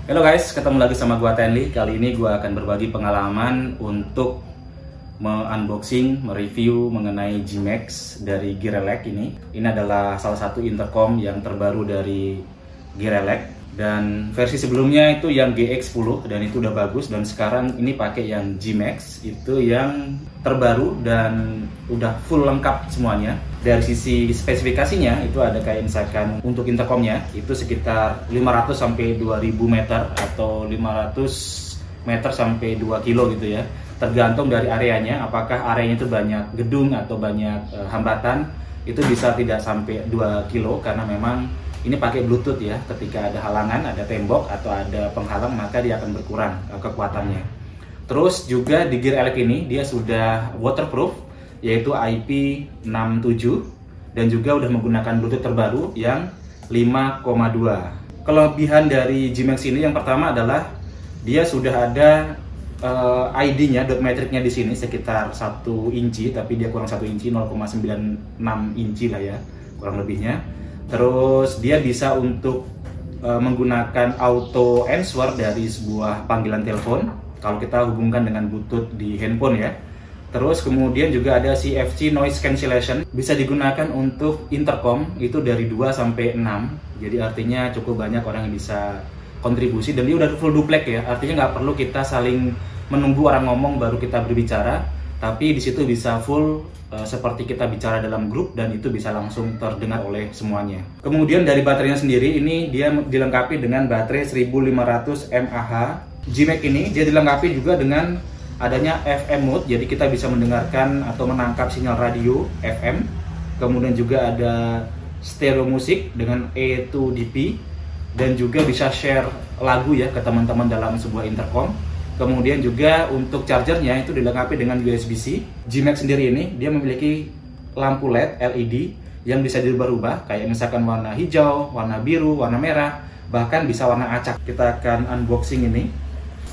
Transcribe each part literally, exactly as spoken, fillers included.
Halo guys, ketemu lagi sama gua Tenli. Kali ini gua akan berbagi pengalaman untuk me-unboxing, mereview mengenai G-Max dari Gearelec ini. Ini adalah salah satu intercom yang terbaru dari Gearelec, dan versi sebelumnya itu yang G X sepuluh dan itu udah bagus, dan sekarang ini pakai yang G-Max itu yang terbaru dan udah full lengkap semuanya. Dari sisi spesifikasinya itu ada kayak misalkan untuk intercomnya itu sekitar lima ratus sampai dua ribu meter atau lima ratus meter sampai dua kilo gitu ya. Tergantung dari areanya, apakah areanya itu banyak gedung atau banyak e, hambatan, itu bisa tidak sampai dua kilo karena memang ini pakai Bluetooth ya. Ketika ada halangan, ada tembok atau ada penghalang, maka dia akan berkurang e, kekuatannya. Terus juga di Gearelec ini dia sudah waterproof, yaitu I P enam tujuh, dan juga udah menggunakan Bluetooth terbaru yang lima koma dua. Kelebihan dari G-Max ini yang pertama adalah dia sudah ada uh, I D-nya, dot metricnya di sini sekitar satu inci, tapi dia kurang satu inci, nol koma sembilan enam inci lah ya, kurang lebihnya. Terus dia bisa untuk uh, menggunakan auto answer dari sebuah panggilan telepon kalau kita hubungkan dengan Bluetooth di handphone ya. Terus kemudian juga ada C F C noise cancellation, bisa digunakan untuk intercom itu dari dua sampai enam. Jadi artinya cukup banyak orang yang bisa kontribusi, dan dia udah full duplex ya. Artinya nggak perlu kita saling menunggu orang ngomong baru kita berbicara, tapi di situ bisa full uh, seperti kita bicara dalam grup, dan itu bisa langsung terdengar oleh semuanya. Kemudian dari baterainya sendiri ini dia dilengkapi dengan baterai seribu lima ratus mAh. G-Max ini dia dilengkapi juga dengan adanya F M mode, jadi kita bisa mendengarkan atau menangkap sinyal radio F M. Kemudian juga ada stereo musik dengan A dua D P, dan juga bisa share lagu ya ke teman-teman dalam sebuah intercom. Kemudian juga untuk chargernya itu dilengkapi dengan U S B C. G-Max sendiri ini dia memiliki lampu L E D L E D yang bisa dirubah-rubah, kayak misalkan warna hijau, warna biru, warna merah, bahkan bisa warna acak. Kita akan unboxing ini.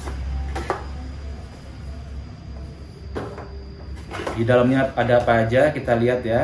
Di dalamnya ada apa aja, kita lihat ya.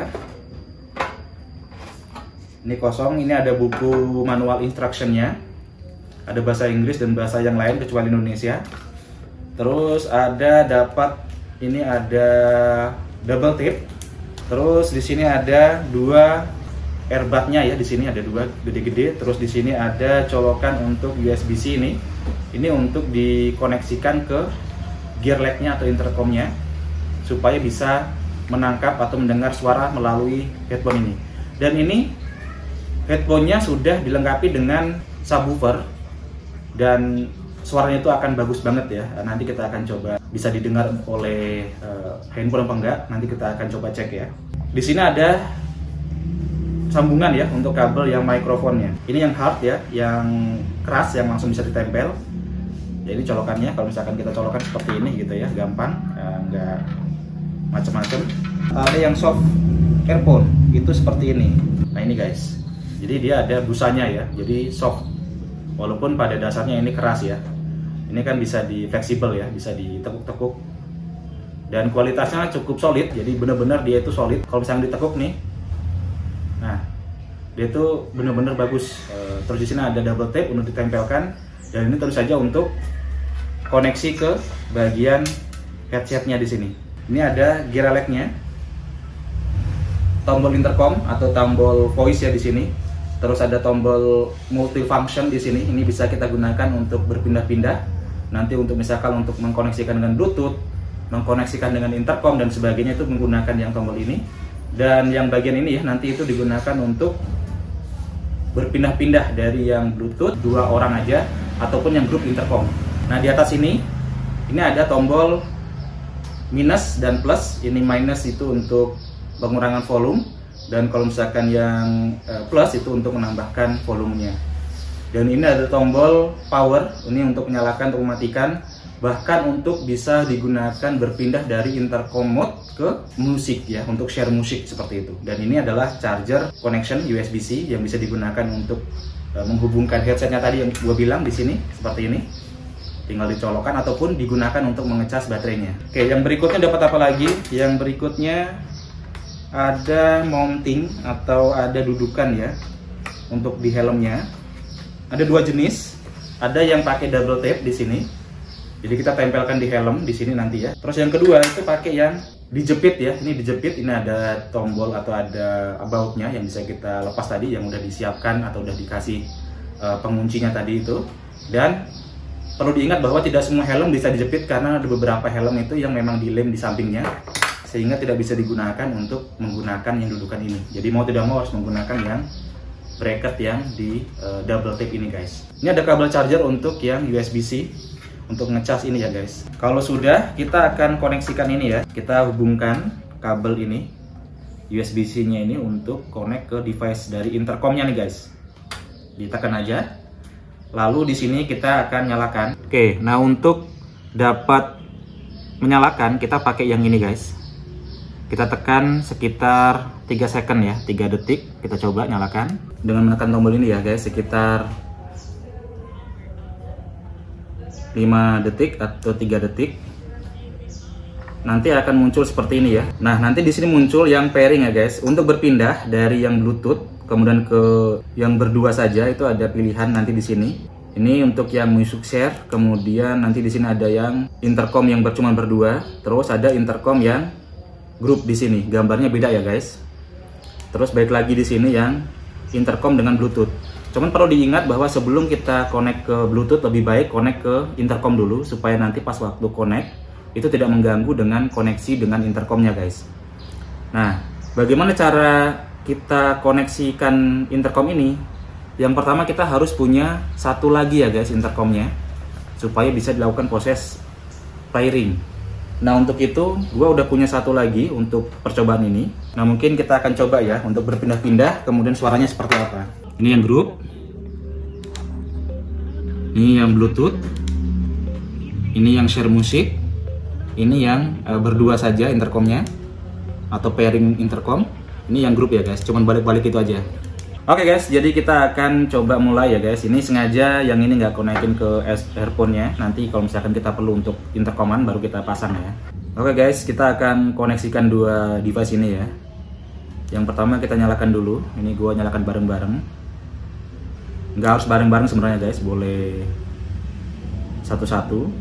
Ini kosong, ini ada buku manual instructionnya, ada bahasa Inggris dan bahasa yang lain kecuali Indonesia. Terus ada dapat ini ada double tape. Terus di sini ada dua airbagnya ya, di sini ada dua gede-gede. Terus di sini ada colokan untuk U S B C ini. Ini untuk dikoneksikan ke Gearelec-nya atau intercomnya, supaya bisa menangkap atau mendengar suara melalui headphone ini. Dan ini headphone-nya sudah dilengkapi dengan subwoofer, dan suaranya itu akan bagus banget ya. Nanti kita akan coba bisa didengar oleh uh, handphone apa enggak, nanti kita akan coba cek ya. Di sini ada sambungan ya untuk kabel yang mikrofonnya. Ini yang hard ya, yang keras yang langsung bisa ditempel. Ya ini colokannya, kalau misalkan kita colokan seperti ini gitu ya, gampang, uh, enggak macam-macam. Ada yang soft earphone itu seperti ini. Nah ini guys, jadi dia ada busanya ya, jadi soft, walaupun pada dasarnya ini keras ya. Ini kan bisa di fleksibel ya, bisa ditekuk-tekuk, dan kualitasnya cukup solid. Jadi benar-benar dia itu solid. Kalau misalnya ditekuk nih, nah dia itu benar-benar bagus. Terus di sini ada double tape untuk ditempelkan, dan ini tentu saja untuk koneksi ke bagian headsetnya di sini. Ini ada Gearelec-nya, tombol intercom atau tombol voice ya di sini. Terus ada tombol multifunction di sini. Ini bisa kita gunakan untuk berpindah-pindah. Nanti untuk misalkan untuk mengkoneksikan dengan Bluetooth, mengkoneksikan dengan intercom dan sebagainya, itu menggunakan yang tombol ini. Dan yang bagian ini ya, nanti itu digunakan untuk berpindah-pindah dari yang Bluetooth dua orang aja ataupun yang grup intercom. Nah di atas ini, ini ada tombol minus dan plus. Ini minus itu untuk pengurangan volume, dan kalau misalkan yang plus itu untuk menambahkan volumenya. Dan ini ada tombol power, ini untuk menyalakan atau mematikan, bahkan untuk bisa digunakan berpindah dari intercom mode ke musik ya, untuk share musik seperti itu. Dan ini adalah charger connection U S B C yang bisa digunakan untuk uh, menghubungkan headsetnya tadi yang gua bilang di sini seperti ini. Tinggal dicolokkan ataupun digunakan untuk mengecas baterainya. Oke, yang berikutnya dapat apa lagi? Yang berikutnya ada mounting atau ada dudukan ya untuk di helmnya. Ada dua jenis. ada yang pakai double tape di sini. Jadi kita tempelkan di helm di sini nanti ya. Terus yang kedua itu pakai yang dijepit ya. Ini dijepit, ini ada tombol atau ada about-nya yang bisa kita lepas tadi, yang udah disiapkan atau udah dikasih uh, penguncinya tadi itu. Dan perlu diingat bahwa tidak semua helm bisa dijepit karena ada beberapa helm itu yang memang dilem di sampingnya sehingga tidak bisa digunakan untuk menggunakan yang dudukan ini. Jadi mau tidak mau harus menggunakan yang bracket yang di uh, double tape ini guys. Ini ada kabel charger untuk yang U S B C untuk ngecas ini ya guys. Kalau sudah, kita akan koneksikan ini ya. Kita hubungkan kabel ini U S B C-nya ini untuk connect ke device dari intercomnya nih guys. Ditekan aja. Lalu di sini kita akan nyalakan. Oke, nah untuk dapat menyalakan kita pakai yang ini guys. Kita tekan sekitar tiga second ya, tiga detik. Kita coba nyalakan dengan menekan tombol ini ya guys, sekitar lima detik atau tiga detik. Nanti akan muncul seperti ini ya. Nah, nanti di sini muncul yang pairing ya guys. Untuk berpindah dari yang Bluetooth kemudian ke yang berdua saja itu ada pilihan nanti di sini. Ini untuk yang music share, kemudian nanti di sini ada yang intercom yang cuma berdua, terus ada intercom yang grup di sini. Gambarnya beda ya guys. Terus balik lagi di sini yang intercom dengan Bluetooth. Cuman perlu diingat bahwa sebelum kita connect ke Bluetooth lebih baik connect ke intercom dulu supaya nanti pas waktu connect itu tidak mengganggu dengan koneksi dengan intercomnya guys. Nah, bagaimana cara kita koneksikan intercom ini? Yang pertama kita harus punya satu lagi ya guys intercomnya supaya bisa dilakukan proses pairing. Nah, untuk itu gua udah punya satu lagi untuk percobaan ini. Nah, mungkin kita akan coba ya untuk berpindah-pindah kemudian suaranya seperti apa. Ini yang grup, ini yang Bluetooth, ini yang share musik, ini yang e, berdua saja intercomnya atau pairing intercom. Ini yang grup ya guys, cuman balik-balik itu aja. Oke guys, jadi kita akan coba mulai ya guys. Ini sengaja yang ini nggak konekin ke earphone-nya. Nanti kalau misalkan kita perlu untuk intercoman baru kita pasang ya. Oke guys, kita akan koneksikan dua device ini ya. Yang pertama kita nyalakan dulu. Ini gua nyalakan bareng-bareng. Nggak harus bareng-bareng sebenarnya guys, boleh satu-satu.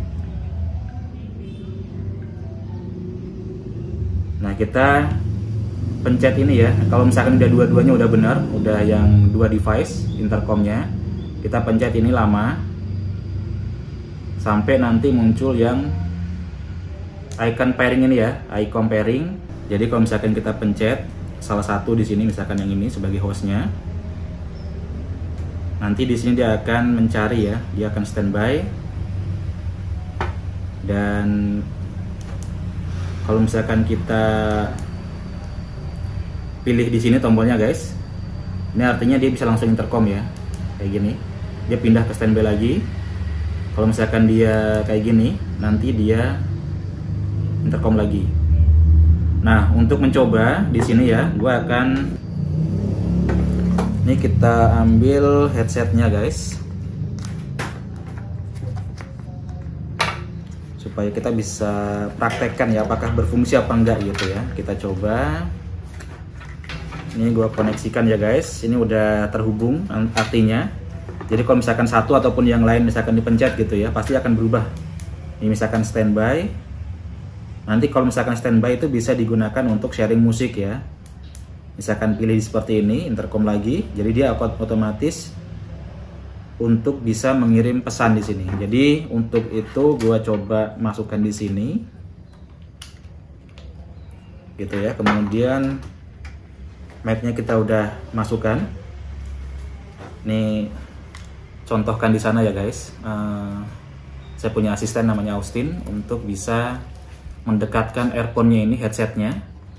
Nah, kita pencet ini ya. Kalau misalkan udah dua-duanya udah benar, udah yang dua device intercomnya, kita pencet ini lama sampai nanti muncul yang icon pairing ini ya, icon pairing. Jadi kalau misalkan kita pencet salah satu di sini, misalkan yang ini sebagai hostnya, nanti di sini dia akan mencari ya, dia akan standby. Dan kalau misalkan kita pilih di sini tombolnya guys, ini artinya dia bisa langsung intercom ya, kayak gini. Dia pindah ke standby lagi. Kalau misalkan dia kayak gini, nanti dia intercom lagi. Nah, untuk mencoba di sini ya, gue akan ini kita ambil headsetnya guys, supaya kita bisa praktekkan ya apakah berfungsi apa enggak gitu ya. Kita coba. Ini gue koneksikan ya guys. Ini udah terhubung artinya. Jadi kalau misalkan satu ataupun yang lain misalkan dipencet gitu ya, pasti akan berubah. Ini misalkan standby. Nanti kalau misalkan standby itu bisa digunakan untuk sharing musik ya. Misalkan pilih seperti ini, intercom lagi. Jadi dia otomatis untuk bisa mengirim pesan di sini. Jadi untuk itu gue coba masukkan di sini. Gitu ya. Kemudian mapnya kita udah masukkan. Nih contohkan di sana ya guys. Uh, saya punya asisten namanya Austin untuk bisa mendekatkan earphone-nya ini, headsetnya,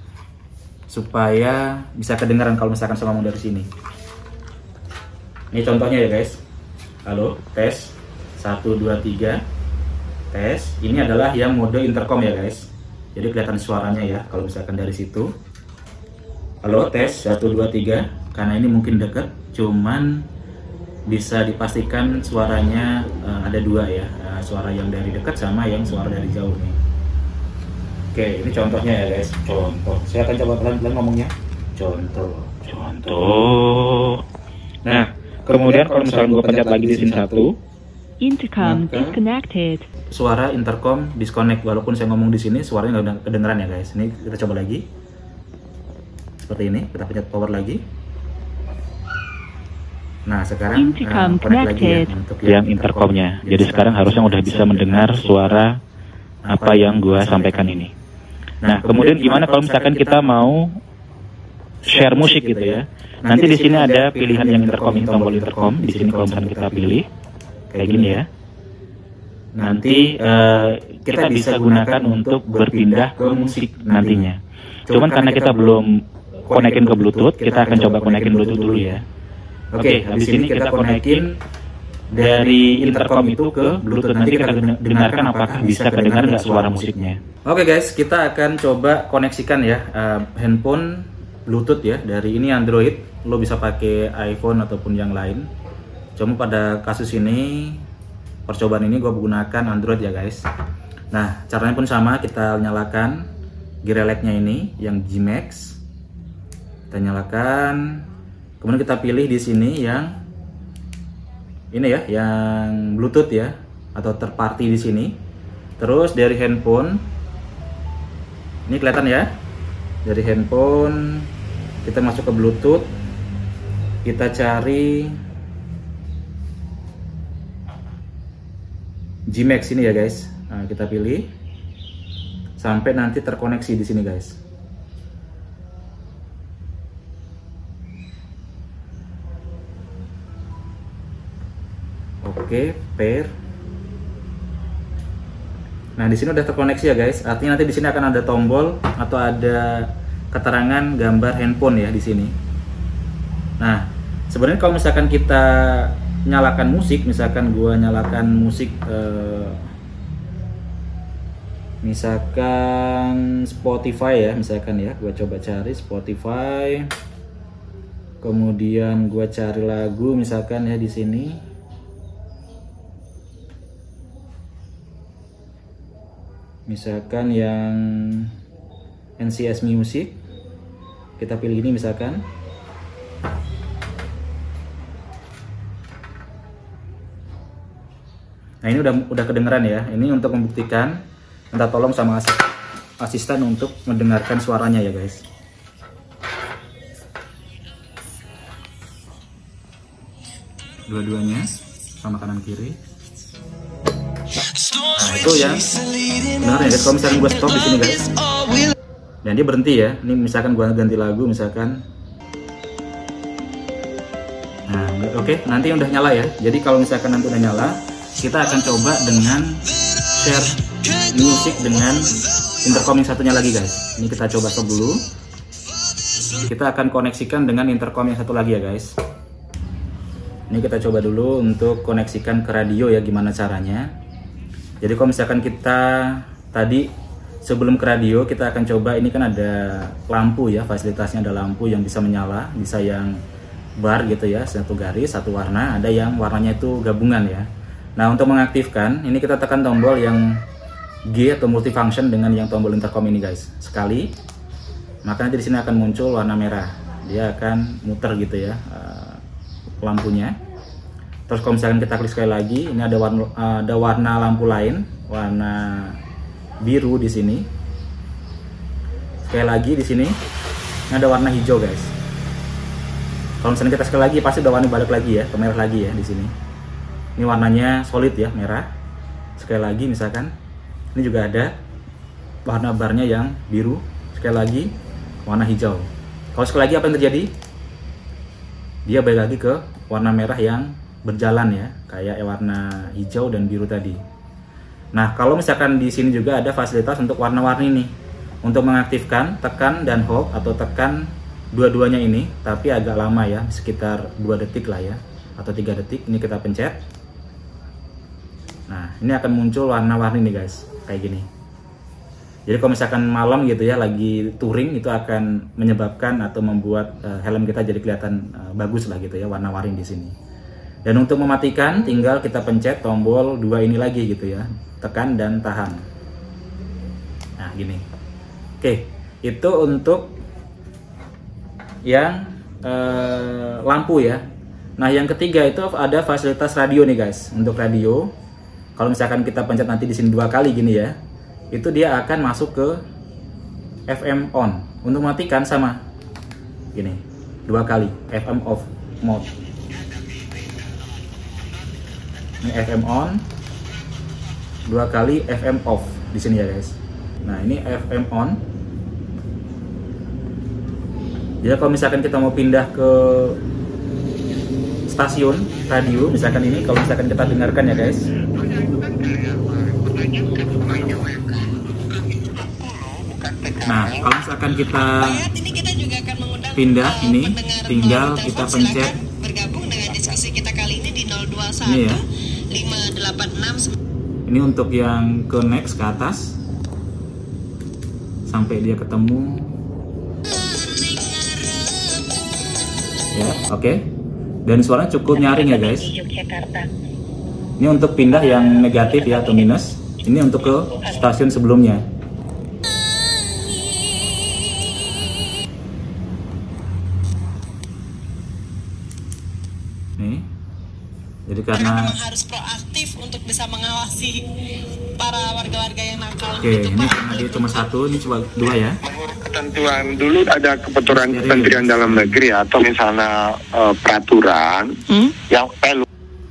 supaya bisa kedengaran kalau misalkan saya ngomong dari sini. Ini contohnya ya guys. Halo, tes satu dua tiga. Tes. Ini adalah yang mode intercom ya guys. Jadi kelihatan suaranya ya kalau misalkan dari situ. Halo, tes satu dua tiga. Karena ini mungkin dekat, cuman bisa dipastikan suaranya uh, ada dua ya, uh, suara yang dari dekat sama yang suara dari jauh nih. Oke, ini contohnya ya guys. Contoh. Saya akan coba pelan-pelan ngomongnya. Contoh, contoh. Nah, kemudian kalau misalkan gue pencet lagi di sini satu, intercom disconnected. Suara intercom disconnect. Walaupun saya ngomong di sini, suaranya nggak kedengeran ya guys. Ini kita coba lagi. Seperti ini, kita pencet power lagi. Nah sekarang intercom uh, connect lagi ya untuk yang intercomnya. Jadi sekarang harusnya udah bisa mendengar suara apa yang gue sampaikan ini. Nah kemudian gimana kalau misalkan kita mau share musik gitu ya? Nanti di sini ada pilihan yang intercom, ini tombol intercom. Di sini kalau misalkan kita pilih kayak gini ya. Nanti uh, kita bisa gunakan untuk berpindah ke musik nantinya. Cuman karena kita belum konekin ke Bluetooth, kita akan coba konekin Bluetooth dulu ya. Oke, habis ini kita konekin dari intercom itu ke Bluetooth. Nanti kita dengarkan apakah bisa kedengar nggak suara musiknya. Oke guys, kita akan coba koneksikan ya uh, handphone Bluetooth ya. Dari ini Android, lo bisa pakai iPhone ataupun yang lain. Cuma pada kasus ini, percobaan ini gue menggunakan Android ya guys. Nah, caranya pun sama, kita nyalakan Girelec-nya ini yang G-Max. Kita nyalakan. Kemudian kita pilih di sini yang ini ya, yang Bluetooth ya, atau third party di sini. Terus dari handphone, ini kelihatan ya. Dari handphone kita masuk ke Bluetooth, kita cari G-Max ini ya guys. Nah, kita pilih sampai nanti terkoneksi di sini guys. Oke, pair. Nah, di sini udah terkoneksi ya guys. Artinya nanti di sini akan ada tombol atau ada keterangan gambar handphone ya di sini. Nah, sebenarnya kalau misalkan kita nyalakan musik, misalkan gua nyalakan musik eh, misalkan Spotify ya, misalkan ya, gua coba cari Spotify. Kemudian gua cari lagu misalkan ya di sini. Misalkan yang N C S Music, kita pilih ini misalkan. Nah ini udah udah kedengeran ya. Ini untuk membuktikan, minta tolong sama asisten, asisten untuk mendengarkan suaranya ya guys. Dua-duanya sama kanan kiri. Nah itu ya, benar ya guys. Kalau misalkan gue stop di sini guys, dan dia berhenti ya. Ini misalkan gue ganti lagu misalkan. Nah oke, okay. Nanti udah nyala ya. Jadi kalau misalkan nanti udah nyala, kita akan coba dengan share music dengan intercom yang satunya lagi guys. Ini kita coba stop dulu. Kita akan koneksikan dengan intercom yang satu lagi ya guys. Ini kita coba dulu untuk koneksikan ke radio ya, gimana caranya. Jadi kalau misalkan kita tadi sebelum ke radio, kita akan coba, ini kan ada lampu ya, fasilitasnya ada lampu yang bisa menyala, bisa yang bar gitu ya, satu garis, satu warna, ada yang warnanya itu gabungan ya. Nah untuk mengaktifkan, ini kita tekan tombol yang G atau multifunction dengan yang tombol intercom ini guys. Sekali, maka nanti di sini akan muncul warna merah, dia akan muter gitu ya uh, lampunya. Terus kalau misalkan kita klik sekali lagi, ini ada warna, ada warna lampu lain, warna biru di sini. Sekali lagi di sini, ini ada warna hijau guys. Kalau misalnya kita sekali lagi, pasti udah warna balik lagi ya, ke merah lagi ya di sini. Ini warnanya solid ya, merah. Sekali lagi misalkan, ini juga ada warna barnya yang biru. Sekali lagi, warna hijau. Kalau sekali lagi apa yang terjadi? Dia balik lagi ke warna merah yang berjalan ya, kayak warna hijau dan biru tadi. Nah, kalau misalkan di sini juga ada fasilitas untuk warna-warni nih. Untuk mengaktifkan, tekan dan hold atau tekan dua-duanya ini, tapi agak lama ya, sekitar dua detik lah ya, atau tiga detik. Ini kita pencet. Nah, ini akan muncul warna-warni nih guys, kayak gini. Jadi kalau misalkan malam gitu ya, lagi touring, itu akan menyebabkan atau membuat uh, helm kita jadi kelihatan uh, bagus lah gitu ya, warna-warni di sini. Dan untuk mematikan, tinggal kita pencet tombol dua ini lagi gitu ya, tekan dan tahan. Nah gini. Oke, itu untuk yang uh, lampu ya. Nah, yang ketiga itu ada fasilitas radio nih guys. Untuk radio, kalau misalkan kita pencet nanti di sini dua kali gini ya, itu dia akan masuk ke F M on. Untuk matikan sama gini, dua kali F M off mode. Ini F M on, dua kali F M off di sini ya guys. Nah, ini F M on. Jadi kalau misalkan kita mau pindah ke stasiun radio, misalkan ini, kalau misalkan kita dengarkan ya guys. Nah, kalau misalkan kita pindah ini, tinggal kita pencet bergabung dengan diskusi kita kali ini di nol dua satu ini ya. lima delapan enam. Ini untuk yang ke next ke atas sampai dia ketemu. Ya, oke. Okay. Dan suaranya cukup nyaring ya guys. Ini untuk pindah yang negatif ya atau minus. Ini untuk ke stasiun sebelumnya. Nih. Jadi karena memang harus proaktif untuk bisa mengawasi para warga-warga yang nakal. Oke, gitu, ini karena dia cuma satu, ini cuma dua ya. Ketentuan dulu ada kebetulan Kementerian Dalam Negeri atau misalnya uh, peraturan hmm? yang perlu.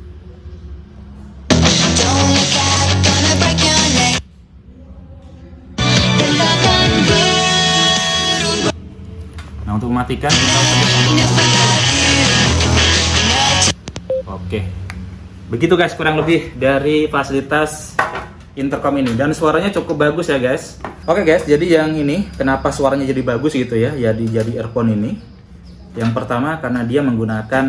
Nah, untuk mematikan oke. Begitu guys, kurang lebih dari fasilitas intercom ini, dan suaranya cukup bagus ya guys. Oke guys, jadi yang ini kenapa suaranya jadi bagus gitu ya, ya di jadi earphone ini. Yang pertama karena dia menggunakan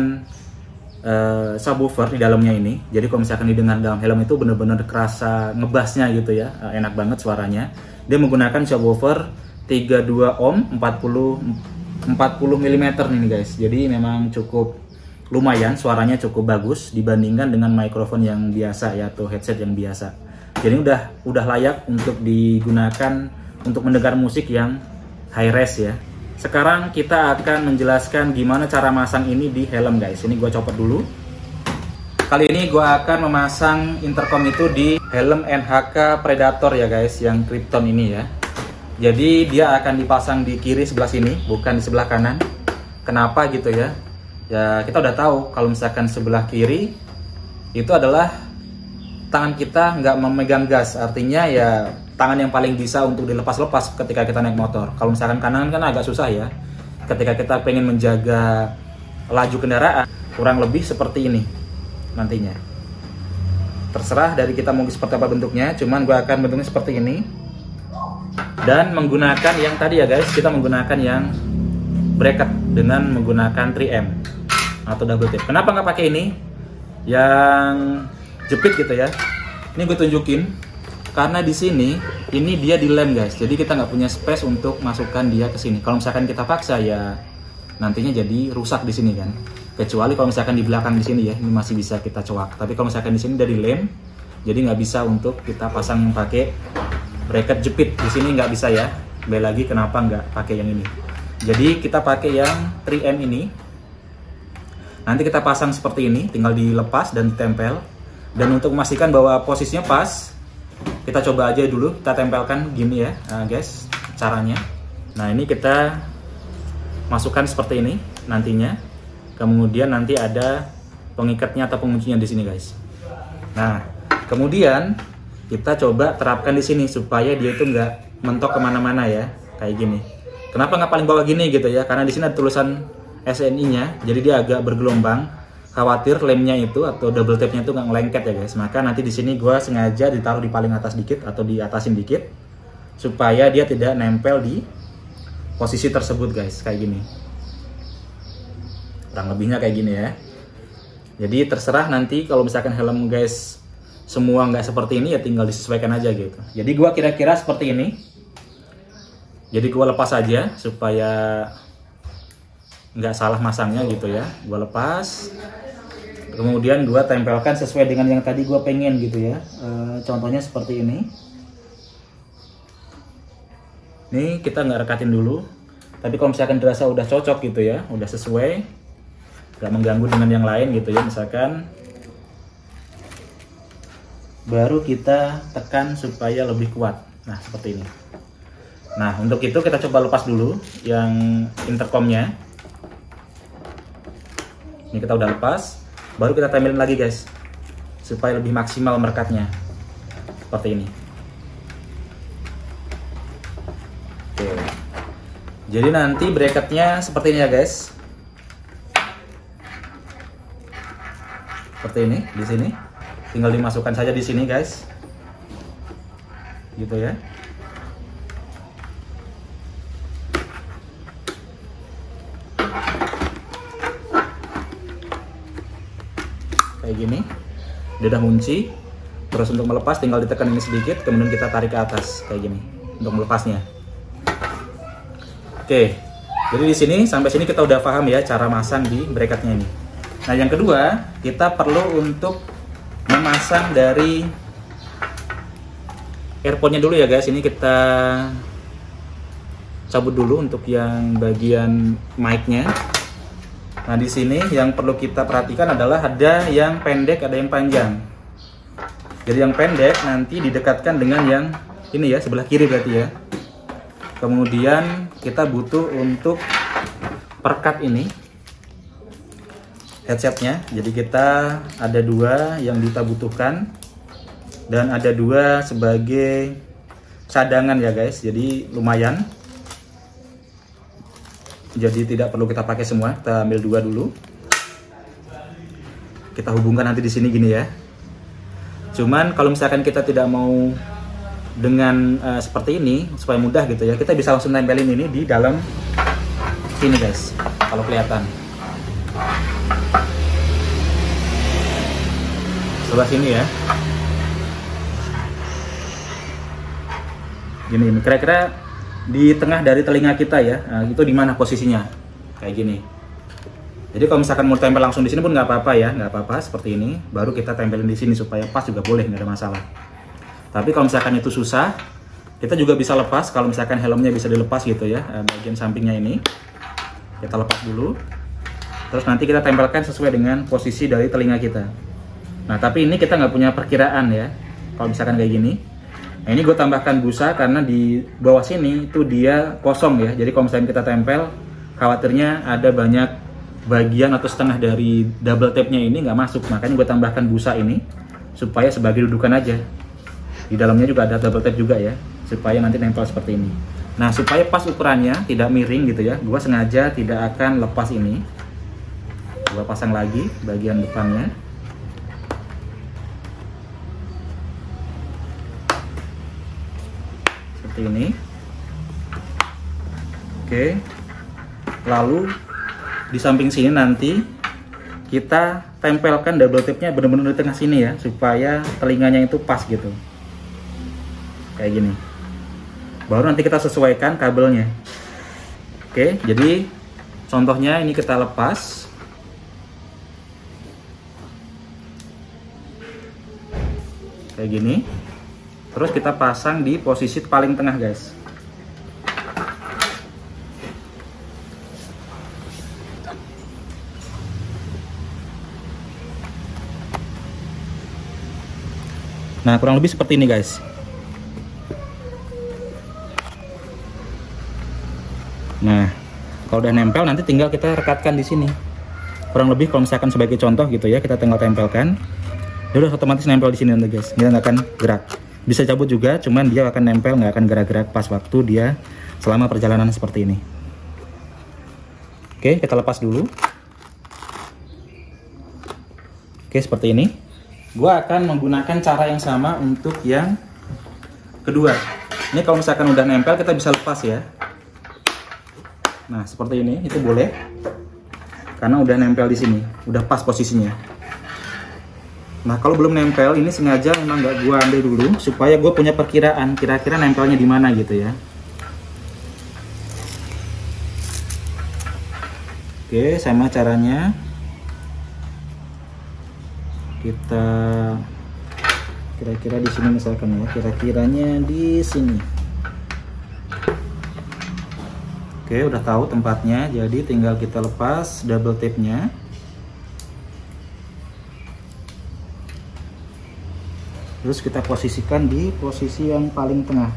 uh, subwoofer di dalamnya ini. Jadi kalau misalkan didengar dalam helm itu bener-bener kerasa ngebassnya gitu ya, uh, enak banget suaranya. Dia menggunakan subwoofer tiga puluh dua ohm empat puluh milimeter nih guys. Jadi memang cukup lumayan, suaranya cukup bagus dibandingkan dengan mikrofon yang biasa ya, atau headset yang biasa. Jadi udah udah layak untuk digunakan untuk mendengar musik yang high res ya. Sekarang kita akan menjelaskan gimana cara masang ini di helm guys. Ini gue copot dulu. Kali ini gue akan memasang intercom itu di helm N H K Predator ya guys, yang Krypton ini ya. Jadi dia akan dipasang di kiri sebelah sini, bukan di sebelah kanan. Kenapa gitu ya? Ya kita udah tahu kalau misalkan sebelah kiri itu adalah tangan kita nggak memegang gas, artinya ya tangan yang paling bisa untuk dilepas-lepas ketika kita naik motor. Kalau misalkan kanan kan agak susah ya, ketika kita pengen menjaga laju kendaraan, kurang lebih seperti ini nantinya. Terserah dari kita mau seperti apa bentuknya, cuman gue akan bentuknya seperti ini. Dan menggunakan yang tadi ya guys, kita menggunakan yang bracket dengan menggunakan tiga M atau double tip. Kenapa nggak pakai ini yang jepit gitu ya? Ini gue tunjukin karena di sini ini dia dilem guys, jadi kita nggak punya space untuk masukkan dia ke sini. Kalau misalkan kita paksa ya nantinya jadi rusak di sini kan. Kecuali kalau misalkan di belakang di sini ya, ini masih bisa kita coak. Tapi kalau misalkan di sini dari lem, jadi nggak bisa untuk kita pasang pakai bracket jepit. Di sini nggak bisa ya. Kembali lagi kenapa nggak pakai yang ini. Jadi kita pakai yang tiga M ini. Nanti kita pasang seperti ini, tinggal dilepas dan ditempel. Dan untuk memastikan bahwa posisinya pas, kita coba aja dulu, kita tempelkan gini ya uh, guys, caranya. Nah ini kita masukkan seperti ini nantinya. Kemudian nanti ada pengikatnya atau penguncinya di sini guys. Nah kemudian kita coba terapkan di sini supaya dia itu nggak mentok kemana-mana ya, kayak gini. Kenapa nggak paling bawah gini gitu ya? Karena di sini ada tulisan S N I-nya, jadi dia agak bergelombang. Khawatir lemnya itu atau double tape-nya itu nggak ngelengket ya guys. Maka nanti di sini gue sengaja ditaruh di paling atas dikit atau di atasin dikit supaya dia tidak nempel di posisi tersebut guys, kayak gini. Kurang lebihnya kayak gini ya. Jadi terserah nanti kalau misalkan helm guys semua nggak seperti ini ya tinggal disesuaikan aja gitu. Jadi gue kira-kira seperti ini. Jadi gue lepas aja supaya nggak salah masangnya gitu ya. Gue lepas, kemudian gue tempelkan sesuai dengan yang tadi gue pengen gitu ya. E, contohnya seperti ini. Nih kita nggak rekatin dulu, tapi kalau misalkan dirasa udah cocok gitu ya, udah sesuai, nggak mengganggu dengan yang lain gitu ya. Misalkan baru kita tekan supaya lebih kuat. Nah, seperti ini. Nah, untuk itu kita coba lepas dulu yang intercomnya. Ini kita udah lepas, baru kita tempelin lagi guys, supaya lebih maksimal merekatnya. Seperti ini. Oke. Jadi nanti bracketnya seperti ini ya guys. Seperti ini di sini. Tinggal dimasukkan saja di sini guys. Gitu ya. Kayak gini. Dia udah kunci. Terus untuk melepas tinggal ditekan ini sedikit, kemudian kita tarik ke atas kayak gini untuk melepasnya. Oke. Jadi di sini sampai sini kita udah paham ya cara masang di bracketnya ini. Nah, yang kedua, kita perlu untuk memasang dari earphone-nya dulu ya guys. Ini kita cabut dulu untuk yang bagian mic-nya. Nah, di sini yang perlu kita perhatikan adalah ada yang pendek, ada yang panjang. Jadi yang pendek nanti didekatkan dengan yang ini ya, sebelah kiri berarti ya. Kemudian kita butuh untuk perekat ini headsetnya. Jadi kita ada dua yang kita butuhkan dan ada dua sebagai cadangan ya guys. Jadi lumayan. Jadi tidak perlu kita pakai semua. Kita ambil dua dulu. Kita hubungkan nanti di sini gini ya. Cuman kalau misalkan kita tidak mau dengan uh, seperti ini supaya mudah gitu ya, kita bisa langsung tempelin ini di dalam sini guys. Kalau kelihatan. Sebelah sini ya. Gini, ini kira-kira di tengah dari telinga kita ya. Nah, itu di mana posisinya? Kayak gini. Jadi kalau misalkan mau tempel langsung di sini pun nggak apa-apa ya, nggak apa-apa seperti ini. Baru kita tempelin di sini supaya pas juga boleh, nggak ada masalah. Tapi kalau misalkan itu susah, kita juga bisa lepas. Kalau misalkan helmnya bisa dilepas gitu ya, bagian sampingnya ini kita lepas dulu. Terus nanti kita tempelkan sesuai dengan posisi dari telinga kita. Nah, tapi ini kita nggak punya perkiraan ya. Kalau misalkan kayak gini. Nah, ini gue tambahkan busa karena di bawah sini itu dia kosong ya. Jadi kalau misalkan kita tempel, khawatirnya ada banyak bagian atau setengah dari double tape-nya ini nggak masuk. Makanya gue tambahkan busa ini supaya sebagai dudukan aja. Di dalamnya juga ada double tape juga ya, supaya nanti nempel seperti ini. Nah, supaya pas ukurannya, tidak miring gitu ya, gue sengaja tidak akan lepas ini. Gue pasang lagi bagian depannya. Seperti ini. Oke. Lalu di samping sini nanti kita tempelkan double tape-nya benar-benar di tengah sini ya, supaya telinganya itu pas gitu. Kayak gini. Baru nanti kita sesuaikan kabelnya. Oke, jadi contohnya ini kita lepas. Kayak gini. Terus kita pasang di posisi paling tengah guys. Nah, kurang lebih seperti ini guys. Nah, kalau udah nempel nanti tinggal kita rekatkan di sini. Kurang lebih kalau misalkan sebagai contoh gitu ya, kita tinggal tempelkan. Dia udah otomatis nempel di sini nanti guys. Dia nggak akan gerak. Bisa cabut juga, cuman dia akan nempel, nggak akan gerak-gerak pas waktu dia selama perjalanan seperti ini. Oke, kita lepas dulu. Oke, seperti ini. Gua akan menggunakan cara yang sama untuk yang kedua. Ini kalau misalkan udah nempel, kita bisa lepas ya. Nah, seperti ini, itu boleh. Karena udah nempel di sini, udah pas posisinya. Nah, kalau belum nempel, ini sengaja memang nggak gua ambil dulu supaya gue punya perkiraan kira-kira nempelnya di mana gitu ya. Oke, sama caranya. Kita kira-kira di sini misalkan ya, kira-kiranya di sini. Oke, udah tahu tempatnya, jadi tinggal kita lepas double tape-nya. Terus kita posisikan di posisi yang paling tengah.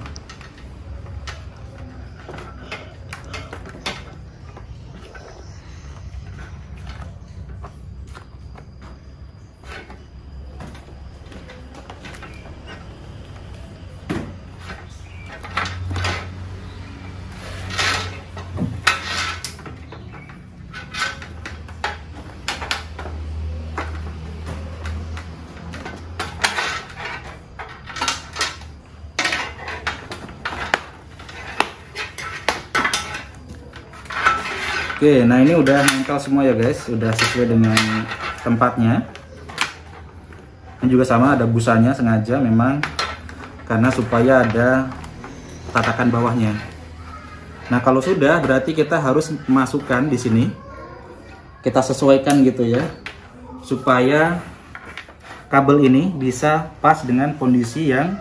Oke, nah ini udah nempel semua ya guys, udah sesuai dengan tempatnya. Ini juga sama, ada busanya sengaja memang karena supaya ada tatakan bawahnya. Nah kalau sudah berarti kita harus masukkan di sini, kita sesuaikan gitu ya, supaya kabel ini bisa pas dengan kondisi yang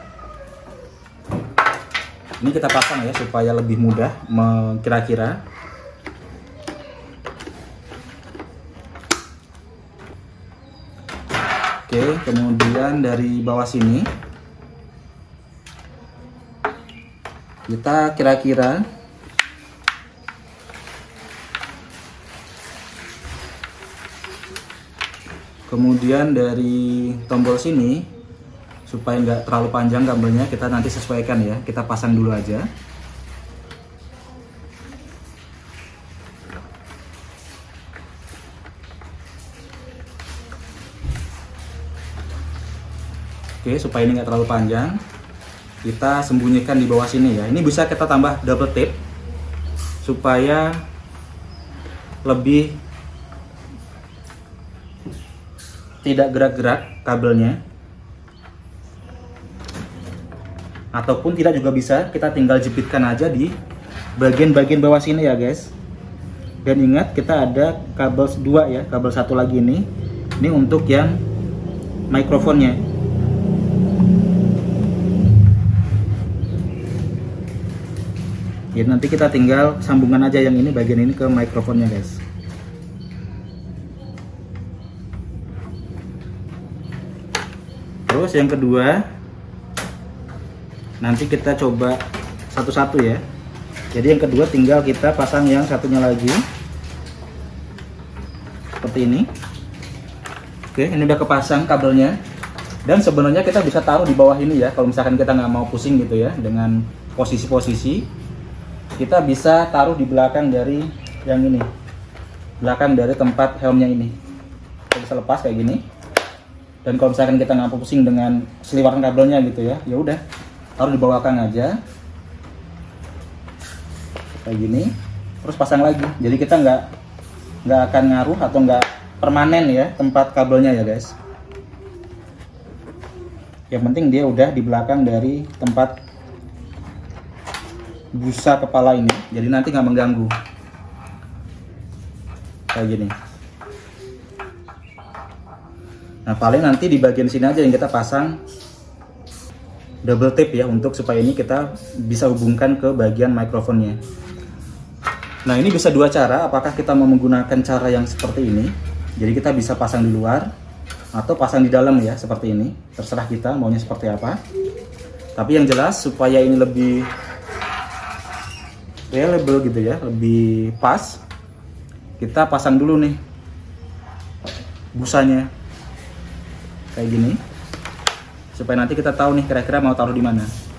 ini kita pasang ya, supaya lebih mudah kira-kira. Oke, kemudian dari bawah sini kita kira-kira kemudian dari tombol sini supaya nggak terlalu panjang kabelnya, kita nanti sesuaikan ya, kita pasang dulu aja. Oke, supaya ini nggak terlalu panjang, kita sembunyikan di bawah sini ya. Ini bisa kita tambah double tape supaya lebih tidak gerak-gerak kabelnya. Ataupun tidak juga bisa, kita tinggal jepitkan aja di bagian-bagian bawah sini ya guys. Dan ingat, kita ada kabel dua ya, kabel satu lagi ini. Ini untuk yang mikrofonnya. Ya nanti kita tinggal sambungan aja yang ini, bagian ini ke mikrofonnya guys. Terus yang kedua, nanti kita coba satu-satu ya. Jadi yang kedua tinggal kita pasang yang satunya lagi, seperti ini. Oke, ini udah kepasang kabelnya. Dan sebenarnya kita bisa taruh di bawah ini ya, kalau misalkan kita nggak mau pusing gitu ya dengan posisi-posisi. Kita bisa taruh di belakang dari yang ini, belakang dari tempat helmnya ini. Kita bisa lepas kayak gini. Dan kalau misalkan kita nggak mau pusing dengan seliwaran kabelnya gitu ya, ya udah taruh di belakang aja, kayak gini. Terus pasang lagi. Jadi kita nggak nggak akan ngaruh atau nggak permanen ya tempat kabelnya ya guys. Yang penting dia udah di belakang dari tempat busa kepala ini, jadi nanti nggak mengganggu kayak gini. Nah paling nanti di bagian sini aja yang kita pasang double tape ya, untuk supaya ini kita bisa hubungkan ke bagian mikrofonnya. Nah ini bisa dua cara, apakah kita mau menggunakan cara yang seperti ini, jadi kita bisa pasang di luar atau pasang di dalam ya, seperti ini, terserah kita maunya seperti apa. Tapi yang jelas supaya ini lebih reliable gitu ya, lebih pas, kita pasang dulu nih busanya kayak gini, supaya nanti kita tahu nih kira-kira mau taruh di mana.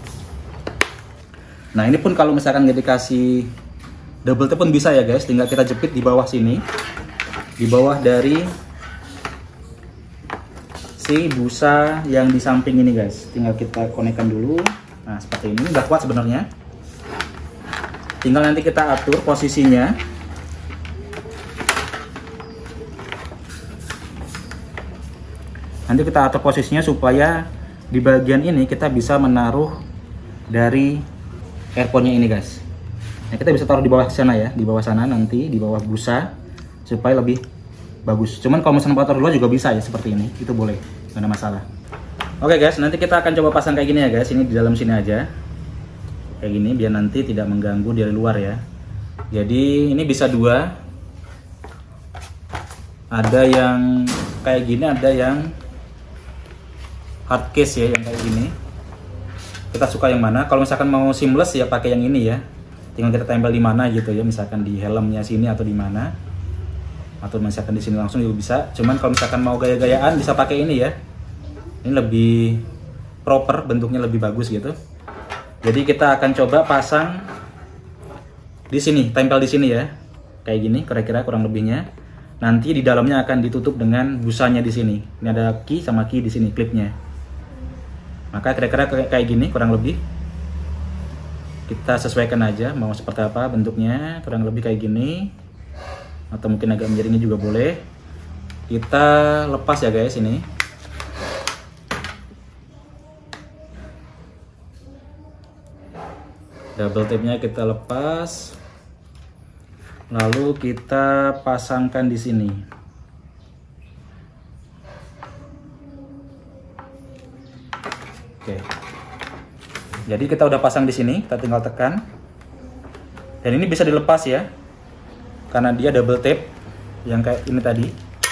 Nah ini pun kalau misalkan nggak dikasih double tape pun bisa ya guys, tinggal kita jepit di bawah sini, di bawah dari si busa yang di samping ini guys, tinggal kita konekkan dulu. Nah seperti ini, udah kuat sebenarnya. Tinggal nanti kita atur posisinya. Nanti kita atur posisinya supaya di bagian ini kita bisa menaruh dari earphone-nya ini guys. Nah, kita bisa taruh di bawah sana ya, di bawah sana nanti, di bawah busa, supaya lebih bagus. Cuman kalau misalnya taruh dulu juga bisa ya, seperti ini, itu boleh, nggak ada masalah. Oke guys, nanti kita akan coba pasang kayak gini ya guys. Ini di dalam sini aja. Kayak gini biar nanti tidak mengganggu dari luar ya. Jadi ini bisa dua, ada yang kayak gini, ada yang hard case ya, yang kayak gini. Kita suka yang mana? Kalau misalkan mau seamless ya pakai yang ini ya. Tinggal kita tempel di mana gitu ya, misalkan di helmnya sini atau di mana. Atau misalkan di sini langsung juga bisa. Cuman kalau misalkan mau gaya-gayaan bisa pakai ini ya. Ini lebih proper, bentuknya lebih bagus gitu. Jadi kita akan coba pasang di sini, tempel di sini ya. Kayak gini kira-kira kurang lebihnya. Nanti di dalamnya akan ditutup dengan busanya di sini. Ini ada key sama key di sini klipnya. Maka kira-kira kayak gini kurang lebih. Kita sesuaikan aja mau seperti apa bentuknya, kurang lebih kayak gini. Atau mungkin agak miringnya juga boleh. Kita lepas ya guys ini. Double tape-nya kita lepas. Lalu kita pasangkan di sini. Oke. Jadi kita udah pasang di sini, kita tinggal tekan. Dan ini bisa dilepas ya. Karena dia double tape yang kayak ini tadi.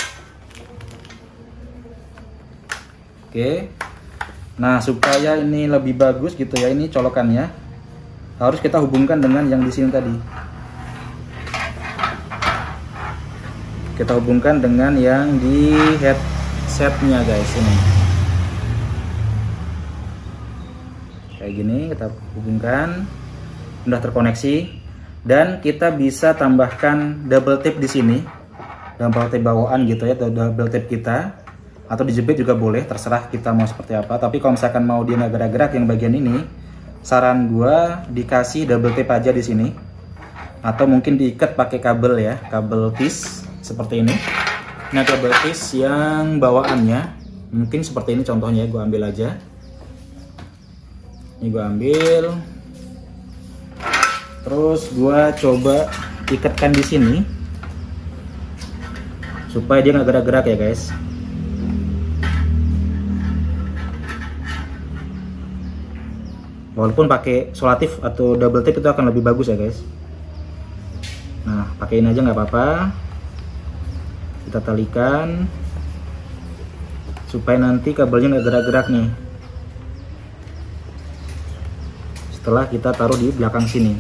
Oke. Nah, supaya ini lebih bagus gitu ya, ini colokannya harus kita hubungkan dengan yang di sini tadi. Kita hubungkan dengan yang di headsetnya guys ini. Kayak gini kita hubungkan, udah terkoneksi, dan kita bisa tambahkan double tape di sini, double tape bawaan gitu ya, atau double tape kita, atau dijepit juga boleh, terserah kita mau seperti apa. Tapi kalau misalkan mau dia nggak gerak-gerak yang bagian ini, saran gua dikasih double tape aja di sini, atau mungkin diikat pakai kabel ya, kabel tis seperti ini. Nah, kabel tis yang bawaannya mungkin seperti ini contohnya, gua ambil aja. Ini gue ambil, terus gue coba ikatkan di sini supaya dia nggak gerak-gerak ya guys. Walaupun pakai solatif atau double tape itu akan lebih bagus ya guys. Nah, pakein aja nggak apa-apa. Kita talikan supaya nanti kabelnya nggak gerak-gerak nih. Setelah kita taruh di belakang sini.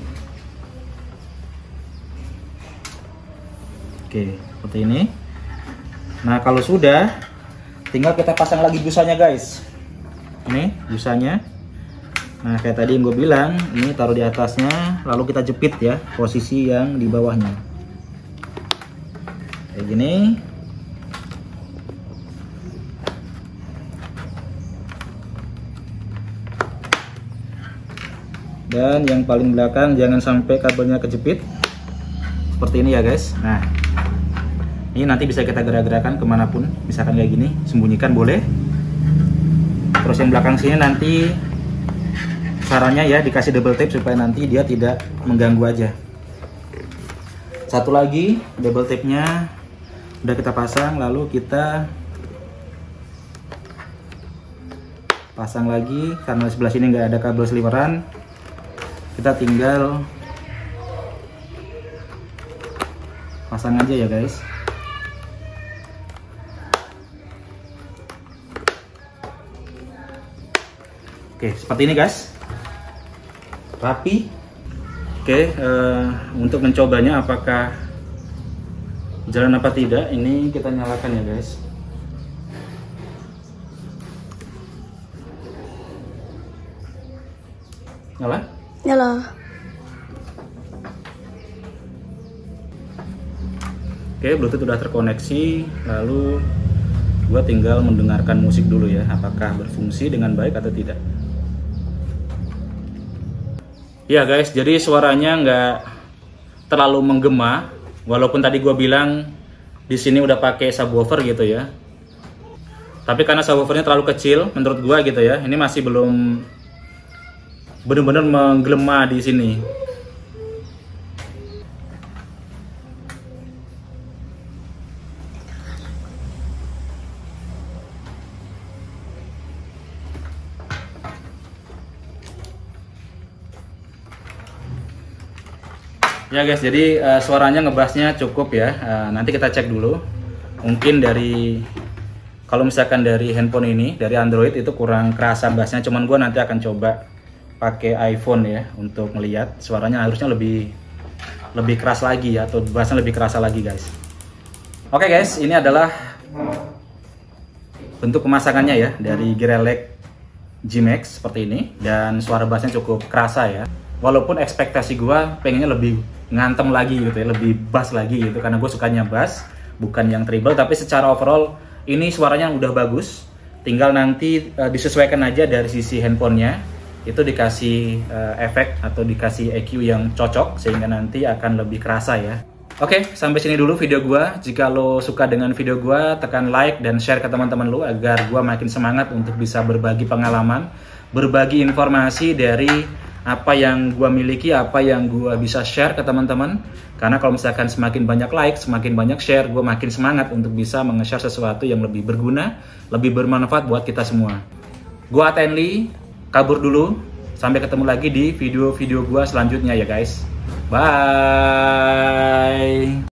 Oke, seperti ini. Nah, kalau sudah, tinggal kita pasang lagi busanya guys. Ini busanya. Nah, kayak tadi yang gue bilang, ini taruh di atasnya, lalu kita jepit ya posisi yang di bawahnya. Kayak gini. Dan yang paling belakang jangan sampai kabelnya kejepit. Seperti ini ya guys. Nah, ini nanti bisa kita gerak-gerakan kemanapun. Misalkan kayak gini, sembunyikan boleh. Terus yang belakang sini nanti caranya ya dikasih double tape supaya nanti dia tidak mengganggu aja. Satu lagi, double tape-nya udah kita pasang, lalu kita pasang lagi. Karena sebelah sini nggak ada kabel sliweran, kita tinggal pasang aja ya guys. Oke, seperti ini guys, rapi. Oke, uh, untuk mencobanya apakah jalan apa tidak, ini kita nyalakan ya guys. Nyala? Nyala. Oke, Bluetooth udah terkoneksi, lalu gua tinggal mendengarkan musik dulu ya, apakah berfungsi dengan baik atau tidak. Ya guys, jadi suaranya nggak terlalu menggema, walaupun tadi gua bilang di sini udah pakai subwoofer gitu ya. Tapi karena subwoofernya terlalu kecil menurut gua gitu ya, ini masih belum benar-benar menggelema di sini. Ya guys, jadi uh, suaranya ngebassnya cukup ya. Uh, nanti kita cek dulu. Mungkin dari Kalau misalkan dari handphone ini, dari Android itu kurang kerasa bassnya, cuman gue nanti akan coba pakai iPhone ya untuk melihat suaranya harusnya lebih lebih keras lagi ya, atau bassnya lebih kerasa lagi guys. Oke guys, ini adalah bentuk pemasangannya ya dari Gear G-Max seperti ini, dan suara bassnya cukup kerasa ya. Walaupun ekspektasi gue pengennya lebih ngantem lagi gitu ya, lebih bass lagi gitu, karena gue sukanya bass bukan yang treble, tapi secara overall ini suaranya udah bagus. Tinggal nanti uh, disesuaikan aja dari sisi handphonenya, itu dikasih uh, efek atau dikasih E Q yang cocok sehingga nanti akan lebih kerasa ya. Oke, sampai sini dulu video gua. Jika lo suka dengan video gua, tekan like dan share ke teman-teman lo agar gua makin semangat untuk bisa berbagi pengalaman, berbagi informasi dari apa yang gua miliki, apa yang gua bisa share ke teman-teman. Karena kalau misalkan semakin banyak like, semakin banyak share, gua makin semangat untuk bisa nge-share sesuatu yang lebih berguna, lebih bermanfaat buat kita semua. Gua Atenli, kabur dulu. Sampai ketemu lagi di video-video gua selanjutnya ya guys. Bye.